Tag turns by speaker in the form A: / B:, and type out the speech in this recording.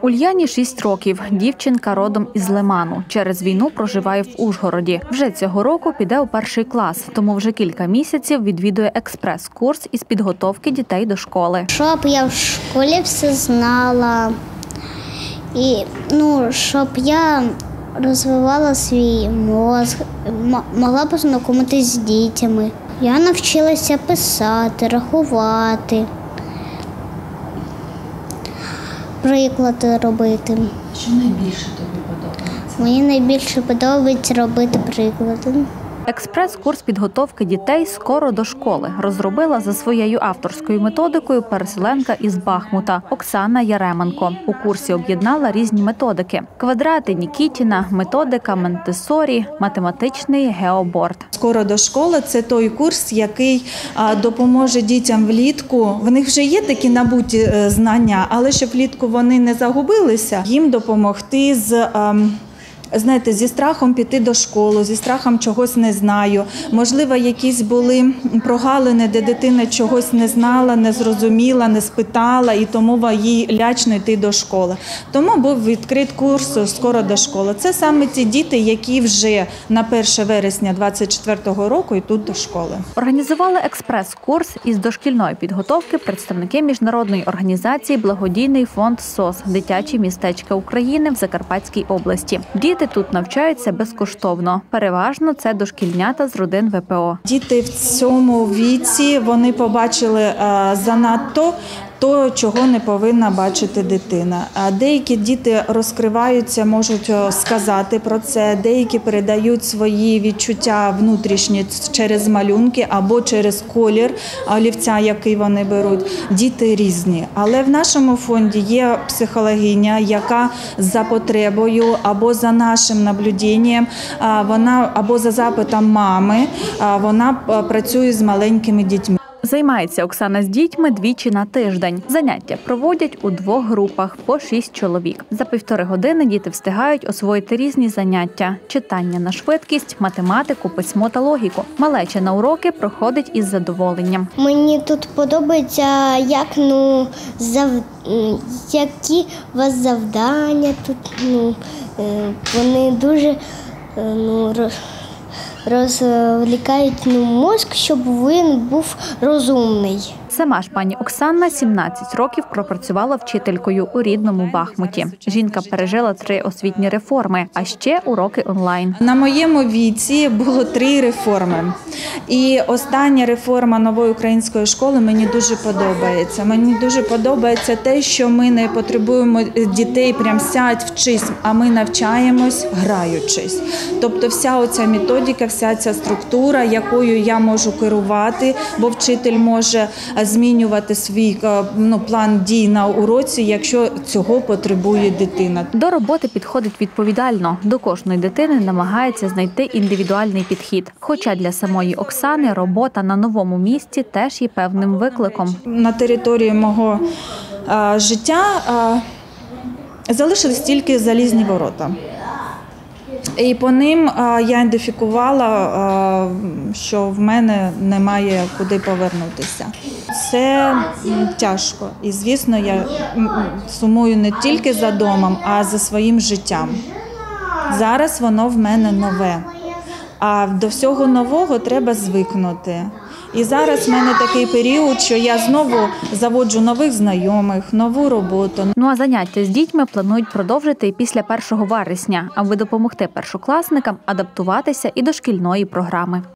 A: Ульяні 6 років. Дівчинка родом із Лиману. Через війну проживає в Ужгороді. Вже цього року піде у 1-й клас, тому вже кілька місяців відвідує експрес-курс із підготовки дітей до школи.
B: Щоб я в школі все знала, і щоб я розвивала свій мозок, могла познайомитися з дітьми. Я навчилася писати, рахувати, приклади робити.
C: Що найбільше тобі подобається?
B: Мені найбільше подобається робити приклади.
A: Експрес-курс підготовки дітей «Скоро до школи» розробила за своєю авторською методикою переселенка із Бахмута Оксана Яременко. У курсі об'єднала різні методики – квадрати Нікітіна, методика Монтессорі, математичний геоборд.
C: «Скоро до школи» – це той курс, який допоможе дітям влітку. В них вже є такі набуті знання, але щоб влітку вони не загубилися, їм допомогти зі страхом піти до школи, зі страхом чогось не знаю. Можливо, якісь були прогалини, де дитина чогось не знала, не зрозуміла, не спитала, і тому їй лячно йти до школи. Тому був відкрит курс «Скоро до школи». Це саме ті діти, які вже на 1 вересня 2024 року йдуть до школи.
A: Організували експрес-курс із дошкільної підготовки представники міжнародної організації «Благодійний фонд СОС» «Дитячі містечка України» в Закарпатській області. Діти тут навчаються безкоштовно. Переважно це дошкільнята з родин ВПО.
C: Діти в цьому віці, вони побачили занадто то, чого не повинна бачити дитина. Деякі діти розкриваються, можуть сказати про це, деякі передають свої відчуття внутрішні через малюнки або через колір олівця, який вони беруть. Діти різні. Але в нашому фонді є психологиня, яка за потребою або за нашим наблюденням, вона або за запитом мами, вона працює з маленькими дітьми.
A: Займається Оксана з дітьми двічі на тиждень. Заняття проводять у 2 групах по 6 чоловік. За 1,5 години діти встигають освоїти різні заняття – читання на швидкість, математику, письмо та логіку. Малеча на уроки проходить із задоволенням.
B: Мені тут подобається, які у вас завдання тут. Вони дуже розвлікають мозок, щоб він був розумний.
A: Сама ж пані Оксана 17 років пропрацювала вчителькою у рідному Бахмуті. Жінка пережила 3 освітні реформи, а ще уроки онлайн.
C: На моєму віці було 3 реформи. І остання реформа нової української школи мені дуже подобається. Мені дуже подобається те, що ми не потребуємо дітей прям сядь, вчись, а ми навчаємось, граючись. Тобто вся оця методика, вся ця структура, якою я можу керувати, бо вчитель може змінювати свій план дій на уроці, якщо цього потребує дитина.
A: До роботи підходить відповідально. До кожної дитини намагається знайти індивідуальний підхід. Хоча для самої Оксани робота на новому місці теж є певним викликом.
C: На території мого життя залишились тільки залізні ворота. І по ним я ідентифікувала, що в мене немає куди повернутися. Це тяжко. І, звісно, я сумую не тільки за домом, а за своїм життям. Зараз воно в мене нове. А до всього нового треба звикнути. І зараз в мене такий період, що я знову заводжу нових знайомих, нову роботу.
A: А заняття з дітьми планують продовжити і після 1 вересня, аби допомогти першокласникам адаптуватися і до шкільної програми.